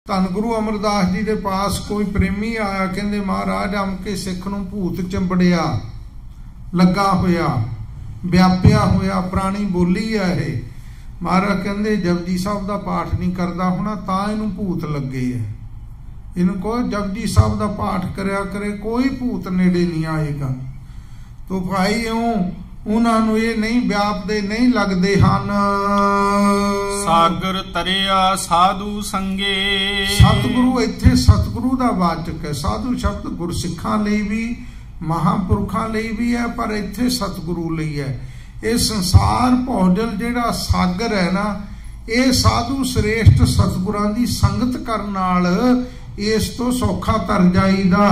ਧੰਨ ਗੁਰੂ ਅਮਰਦਾਸ जी दे पास कोई प्रेमी आया, कहंदे महाराज अमके सिख नूं भूत चिंबड़िया लगा होया, व्यापिया होया, पुरानी बोली है ये। महाराज कहंदे जपजी साहब दा पाठ नहीं करदा होना तां इहनूं भूत लगे है। इहनूं कहो जपजी साहब दा पाठ करया करे, कोई भूत नेड़े नहीं आएगा। तो भाई इउं उन्हां नूं ये नहीं व्यापदे, नहीं लगदे हन। सागर तरिया साधु संगे। सतगुरु इत्थे सतगुरु दा वाचक है। साधु शब्द गुरसिखां लई भी महापुरखां लई भी है, पर इत्थे सतगुरु लई है। ये संसार भौजल जिहड़ा सागर है ना, ये साधु श्रेष्ठ सतगुरां दी संगत करन नाल इस तो सौखा तर जाईदा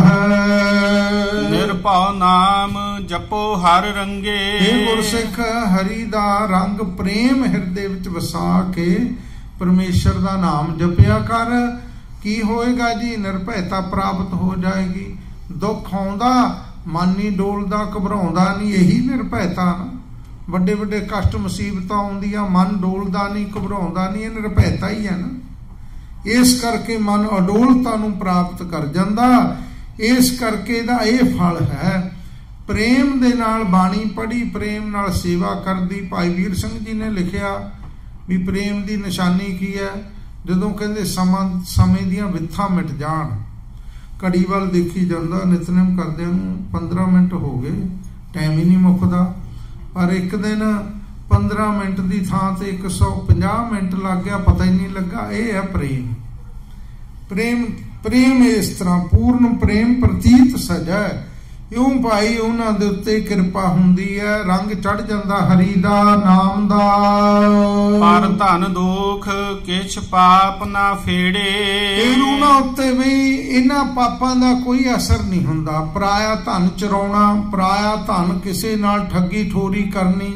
है। निरभव नाम जपो हर रंगे। हे गुरसिख हरि दा रंग प्रेम हिरदे विच वसा के परमेश्वर दा नाम जपिया कर। की होएगा जी? निर्भयता प्राप्त हो जाएगी। दुख आउंदा मन नहीं डोलदा, घबराउंदा नहीं, यही निर्भयता ना। ਵੱਡੇ ਵੱਡੇ कष्ट मुसीबत आउंदियां, मन डोलदा नहीं, घबराउंदा नहीं, ये निर्भयता ही है ना। इस करके मन अडोलता नूं प्राप्त कर जांदा। इस करके दा ये फल है। प्रेम दे नाल बाणी पढ़ी, प्रेम नाल सेवा करदी। भाई वीर सिंह जी ने लिखिया भी प्रेम दी निशानी की है? जदों कहंदे समय दीयां विथां मिट जाण, घड़ी वल देखी जांदा, नितनेम करदिआं नूं 15 मिनट हो गए, टाइम ही नहीं मुकदा। पर एक दिन 15 मिनट की थां ते 150 मिनट लग गया, पता ही नहीं लगा। यह है प्रेम। प्रेम प्रेम इस तरह पूर्ण प्रेम प्रतीत सजा। यूं भाई उन्हां दे उत्ते किरपा हुंदी है, रंग चढ़ जांदा हरि दा नाम दा। पर धन दोख किछ पाप ना फेड़े। इन्हां उत्ते भी इन्हां पापां दा कोई असर नहीं हुंदा। पराया धन चराउणा, पराया धन किसे नाल ठगी ठोरी करनी,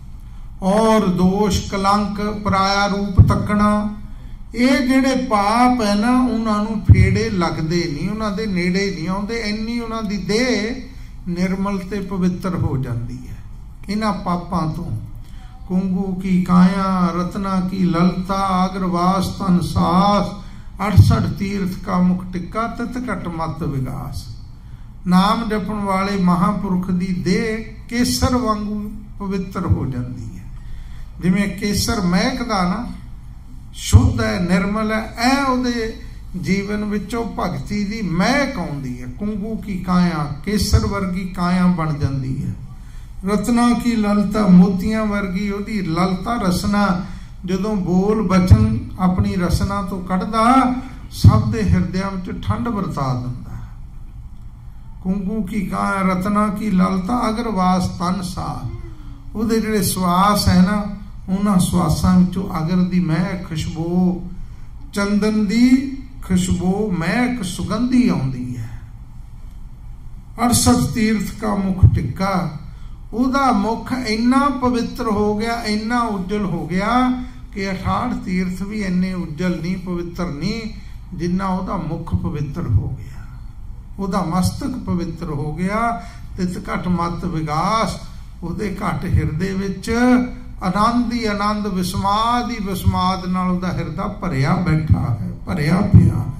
और दोष कलंक, पराया रूप तकना, ये जिहड़े पाप है ना, उन्हां नूं फेड़े लगदे नहीं, उन्हां दे नेड़े नहीं आउंदे। इन्नी उन्हां दी देह निर्मल ते पवित्र हो जाती है इन्हां पापां तो। कुंगू की काया, रत्ना की ललता, अग्रवास तन सास, 68 तीर्थ का मुख टिक्का, तित घट मत विगास। नाम जपण वाले महापुरुष दी देह केसर वांगू पवित्र हो जाती है। जिवें केसर महकदा ना, शुद्ध है, निर्मल है, ऐ उहदे जीवन विचों भगती दी महक आउंदी है। कुंगू की काया, केसर वर्गी काया बन जाती है। रत्ना की ललता, मोतियां वर्गी उहदी ललता रसना, जदों बोल बचन अपनी रसना तो कढ़दा, सब दे हिरदियां विच ठंड वरता दिंदा। कुंगू की काया, रत्ना की ललता, अगरवास तन सास। उहदे जिहड़े श्वास है ना, उन्हां श्वासां विचों अगर दी महक, खुशबू, चंदन दी खुशबू, महक, सुगंधी आउंदी है। 68 तीर्थ का मुख टिक्का, उहदा मुख इन्ना पवित्र हो गया, इन्ना उज्जल हो गया कि 68 तीर्थ भी इन्ने उज्जल नहीं, पवित्र नहीं जिन्ना उहदा मुख पवित्र हो गया। उहदा मस्तक पवित्र हो गया। तित घट मत विगास, उहदे घट हिरदे विच आनंद ही आनंद, विस्माद ही विस्माद नाल उहदा हिरदा भरिया बैठा है, भरिया पिया।